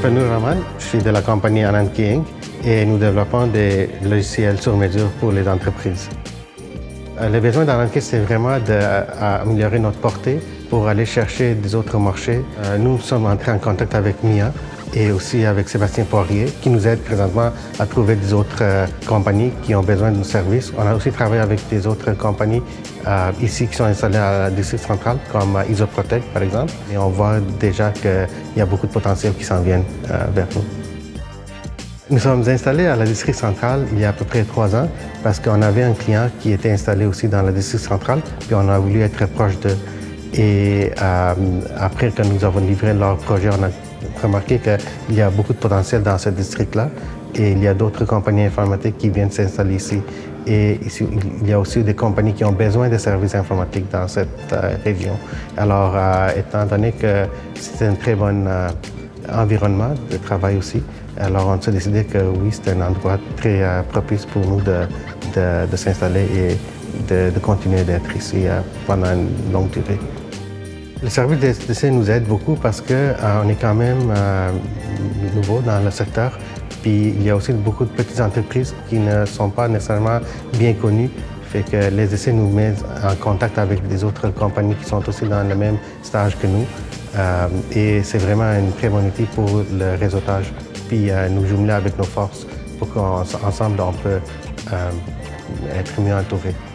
m'appelle Nour Rahman, je suis de la compagnie Anand Key Inc. et nous développons des logiciels sur mesure pour les entreprises. Le besoin d'Anand Key, c'est vraiment d'améliorer notre portée pour aller chercher des autres marchés. Nous sommes entrés en contact avec MIA et aussi avec Sébastien Poirier qui nous aide présentement à trouver des autres compagnies qui ont besoin de nos services. On a aussi travaillé avec des autres compagnies ici qui sont installées à la district centrale comme Isoprotect par exemple et on voit déjà qu'il y a beaucoup de potentiel qui s'en viennent vers nous. Nous sommes installés à la district centrale il y a à peu près 3 ans parce qu'on avait un client qui était installé aussi dans la district centrale puis on a voulu être proche d'eux. Et après que nous avons livré leur projet, on a remarqué qu'il y a beaucoup de potentiel dans ce district-là et il y a d'autres compagnies informatiques qui viennent s'installer ici. Et ici, il y a aussi des compagnies qui ont besoin de services informatiques dans cette région. Alors, étant donné que c'est un très bon environnement de travail aussi, alors on s'est décidé que oui, c'est un endroit très propice pour nous de s'installer et de continuer d'être ici pendant une longue durée. Le service d'essai nous aide beaucoup parce qu'on est quand même nouveau dans le secteur. Puis il y a aussi beaucoup de petites entreprises qui ne sont pas nécessairement bien connues. Fait que les essais nous mettent en contact avec des autres compagnies qui sont aussi dans le même stage que nous. Et c'est vraiment une très bonne outil pour le réseautage. Puis nous jumeler avec nos forces pour qu'ensemble on peut être mieux entourés.